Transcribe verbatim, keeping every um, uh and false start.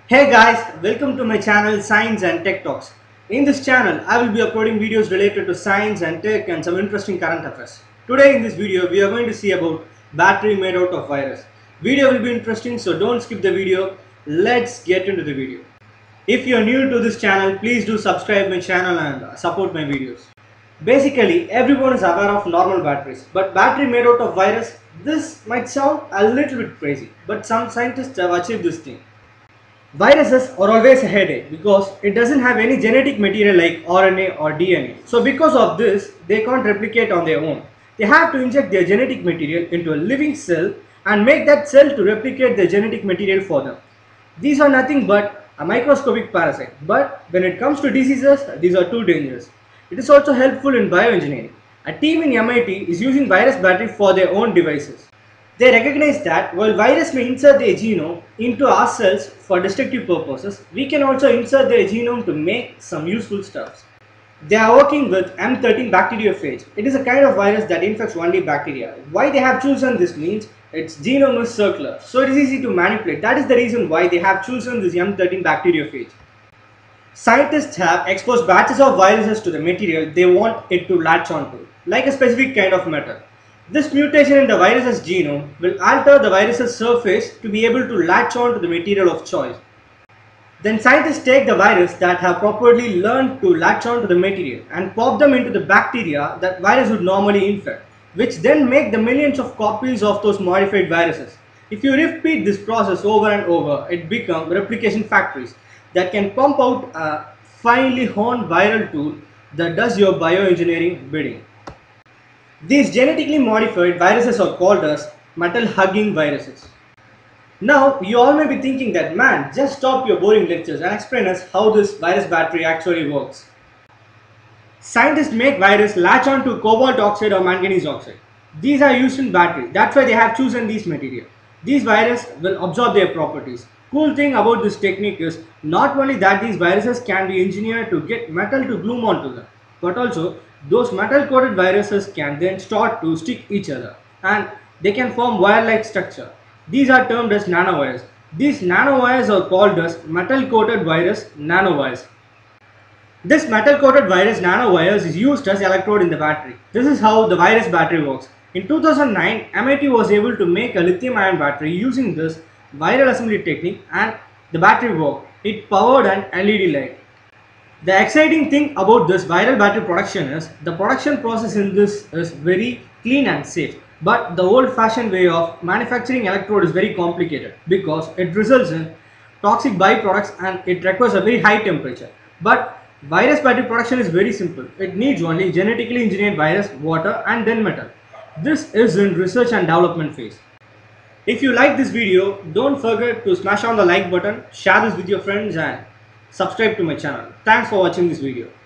Hey guys, welcome to my channel Science and Tech Talks. In this channel, I will be uploading videos related to science and tech and some interesting current affairs. Today in this video, we are going to see about battery made out of virus. Video will be interesting, so don't skip the video. Let's get into the video. If you are new to this channel, please do subscribe my channel and support my videos. Basically, everyone is aware of normal batteries, but battery made out of virus, this might sound a little bit crazy, but some scientists have achieved this thing. Viruses are always a headache because it doesn't have any genetic material like R N A or D N A. So because of this, they can't replicate on their own. They have to inject their genetic material into a living cell and make that cell to replicate the genetic material for them. These are nothing but a microscopic parasite. But when it comes to diseases, these are too dangerous. It is also helpful in bioengineering. A team in M I T is using virus battery for their own devices. They recognize that while virus may insert their genome into our cells for destructive purposes, we can also insert their genome to make some useful stuff. They are working with M thirteen bacteriophage. It is a kind of virus that infects only bacteria. Why they have chosen this means its genome is circular, so it is easy to manipulate. That is the reason why they have chosen this M thirteen bacteriophage. Scientists have exposed batches of viruses to the material they want it to latch onto, like a specific kind of metal. This mutation in the virus's genome will alter the virus's surface to be able to latch on to the material of choice. Then scientists take the virus that have properly learned to latch on to the material and pop them into the bacteria that virus would normally infect, which then make the millions of copies of those modified viruses. If you repeat this process over and over, it becomes replication factories that can pump out a finely honed viral tool that does your bioengineering bidding. These genetically modified viruses are called as metal-hugging viruses. Now, you all may be thinking that, man, just stop your boring lectures and explain us how this virus battery actually works. Scientists make virus latch on to cobalt oxide or manganese oxide. These are used in batteries. That's why they have chosen these material. These viruses will absorb their properties. Cool thing about this technique is not only that these viruses can be engineered to get metal to glue onto them, but also those metal coated viruses can then start to stick each other and they can form wire-like structure. These are termed as nanowires. These nanowires are called as metal coated virus nanowires. This metal coated virus nanowires is used as electrode in the battery. This is how the virus battery works. In two thousand nine, M I T was able to make a lithium ion battery using this viral assembly technique and the battery worked. It powered an L E D light. The exciting thing about this viral battery production is the production process in this is very clean and safe. But the old-fashioned way of manufacturing electrode is very complicated because it results in toxic byproducts and it requires a very high temperature. But virus battery production is very simple. It needs only genetically engineered virus, water and then metal. This is in research and development phase. If you like this video, don't forget to smash on the like button, share this with your friends and subscribe to my channel. Thanks for watching this video.